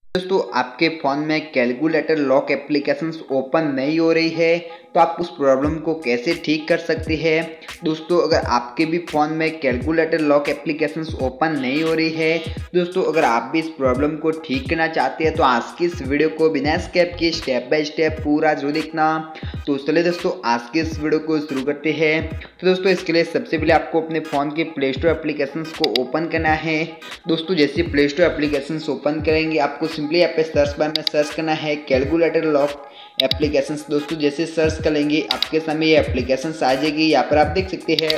दोस्तों आपके फ़ोन में कैलकुलेटर लॉक एप्लीकेशंस ओपन नहीं हो रही है तो आप उस प्रॉब्लम को कैसे ठीक कर सकते हैं। दोस्तों अगर आपके भी फ़ोन में कैलकुलेटर लॉक एप्लीकेशंस ओपन नहीं हो रही है, दोस्तों अगर आप भी इस प्रॉब्लम को ठीक करना चाहते हैं तो आज की इस वीडियो को बिना स्किप किए स्टेप बाय स्टेप पूरा जरूर देखना। तो चलिए दोस्तों आज के इस वीडियो को शुरू करते हैं। तो दोस्तों इसके लिए सबसे पहले आपको अपने फ़ोन के प्ले स्टोर एप्लीकेशंस को ओपन करना है। दोस्तों जैसे प्ले स्टोर एप्लीकेशंस ओपन करेंगे आपको सिंपली यहाँ पे सर्च बार में सर्च करना है कैलकुलेटर लॉक एप्लीकेशंस। दोस्तों जैसे सर्च करेंगे आपके सामने ये एप्लीकेशंस आ जाएगी, यहाँ पर आप देख सकते हैं।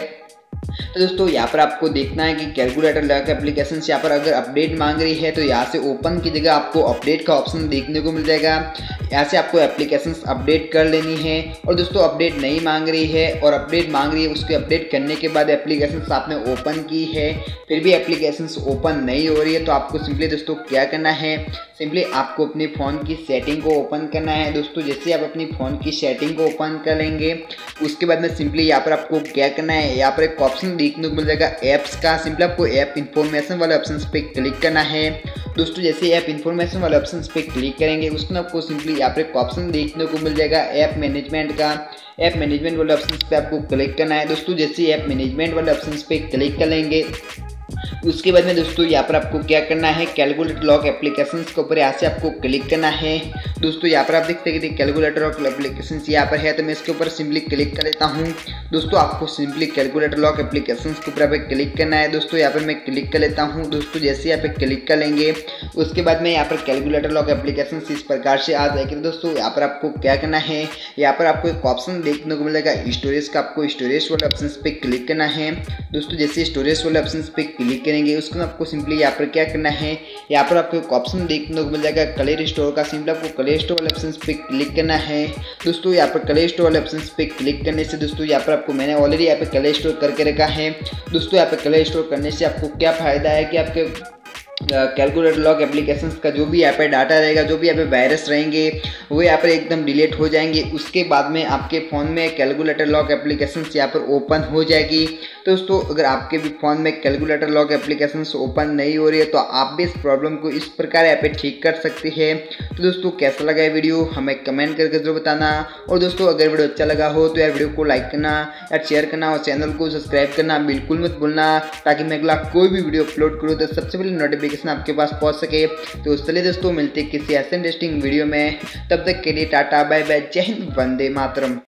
तो दोस्तों यहाँ पर आपको देखना है कि कैलकुलेटर लॉक एप्लीकेशन यहाँ पर अगर अपडेट मांग रही है तो यहाँ से ओपन की जगह आपको अपडेट का ऑप्शन देखने को मिल जाएगा। यहाँ से आपको एप्लीकेशन अपडेट कर लेनी है। और दोस्तों अपडेट नहीं मांग रही है और अपडेट मांग रही है, उसके अपडेट करने के बाद एप्लीकेशन आपने ओपन की है फिर भी एप्लीकेशन ओपन नहीं हो रही है तो आपको सिंपली दोस्तों क्या करना है, सिंपली आपको अपने फ़ोन की सेटिंग को ओपन करना है। दोस्तों जैसे आप अपनी फ़ोन की सेटिंग को ओपन कर लेंगे उसके बाद में सिंपली यहाँ पर आपको क्या करना है, यहाँ पर एक ऑप्शन देखने को मिल जाएगा ऐप्स का। सिंपली आपको ऐप इन्फॉर्मेशन वाले ऑप्शन पे क्लिक करना है। दोस्तों जैसे ऐप इन्फॉर्मेशन वाले ऑप्शन पे क्लिक करेंगे उसमें आपको सिंपली यहाँ पर एक ऑप्शन देखने को मिल जाएगा ऐप मैनेजमेंट का। ऐप मैनेजमेंट वाले ऑप्शन पे आपको क्लिक करना है। दोस्तों जैसे ऐप मैनेजमेंट वाले ऑप्शन पे क्लिक कर लेंगे उसके बाद में दोस्तों यहाँ पर आपको क्या करना है, कैलकुलेटर लॉक एप्लीकेशंस के ऊपर यहाँ से आपको क्लिक करना है। दोस्तों यहाँ पर आप देखते हैं कि कैलकुलेटर लॉक एप्लीकेशंस यहाँ पर है तो मैं इसके ऊपर सिंपली क्लिक कर लेता हूँ। दोस्तों आपको सिंपली कैलकुलेटर लॉक एप्लीकेशंस के ऊपर क्लिक करना है। दोस्तों यहाँ पर मैं क्लिक कर लेता हूँ। दोस्तों जैसे यहाँ पे क्लिक कर लेंगे उसके बाद में यहाँ पर कैलकुलेटर लॉक एप्लीकेशंस इस प्रकार से आ जाएगी। दोस्तों यहाँ पर आपको क्या करना है, यहाँ पर आपको एक ऑप्शन देखने को मिलेगा स्टोरेज का, आपको स्टोरेज वाले ऑप्शन पे क्लिक करना है। दोस्तों जैसे स्टोरेज वाले ऑप्शन पे क्लिक करेंगे उसको आपको सिंपली यहाँ पर क्या करना है, यहाँ पर आपको एक ऑप्शन देखने को मिल जाएगा क्लियर स्टोर का। सिंपली आपको क्लियर स्टोर वाले ऑप्शन पे क्लिक करना है। दोस्तों यहाँ पर क्लियर स्टोर वाले ऑप्शन पे क्लिक करने से दोस्तों यहाँ पर आपको मैंने ऑलरेडी यहाँ पे क्लियर स्टोर करके रखा है। दोस्तों यहाँ पे क्लियर स्टोर करने से आपको क्या फ़ायदा है कि आपके कैलकुलेटर लॉक एप्लीकेशंस का जो भी यहाँ पे डाटा रहेगा, जो भी यहाँ पे वायरस रहेंगे वो यहाँ पर एकदम डिलीट हो जाएंगे। उसके बाद में आपके फ़ोन में कैलकुलेटर लॉक एप्लीकेशंस यहाँ पर ओपन हो जाएगी। तो दोस्तों अगर आपके भी फ़ोन में कैलकुलेटर लॉक एप्लीकेशंस ओपन नहीं हो रही है तो आप भी इस प्रॉब्लम को इस प्रकार यहाँ पे ठीक कर सकते हैं। तो दोस्तों कैसा लगा ये वीडियो हमें कमेंट करके जरूर बताना। और दोस्तों अगर वीडियो अच्छा लगा हो तो यार वीडियो को लाइक करना यार, शेयर करना और चैनल को सब्सक्राइब करना बिल्कुल मत भूलना, ताकि मैं अगला कोई भी वीडियो अपलोड करूँ तो सबसे पहले नोटिफिकेशन आपके पास पहुंच सके। तो चलिए दोस्तों मिलते किसी ऐसे इंटरेस्टिंग वीडियो में, तब तक के लिए टाटा बाय बाय, जय हिंद, वंदे मातरम।